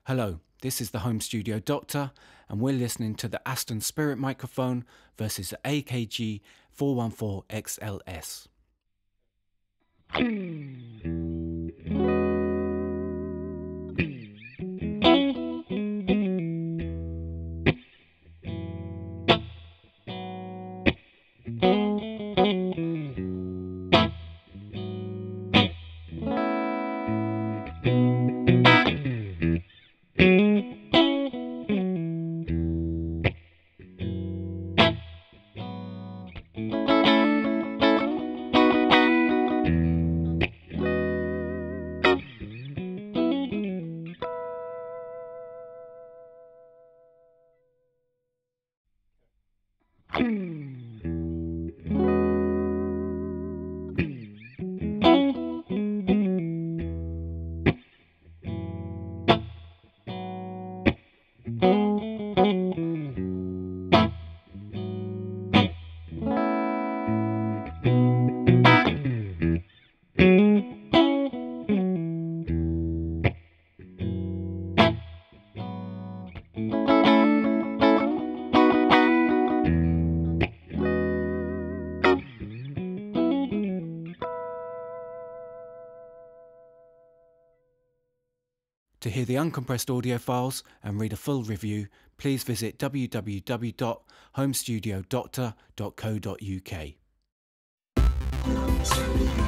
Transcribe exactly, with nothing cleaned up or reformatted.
Hello, this is the Home Studio Doctor, and we're listening to the Aston Spirit microphone versus the A K G four one four X L S. To hear the uncompressed audio files and read a full review, please visit w w w dot home studio doctor dot co dot u k.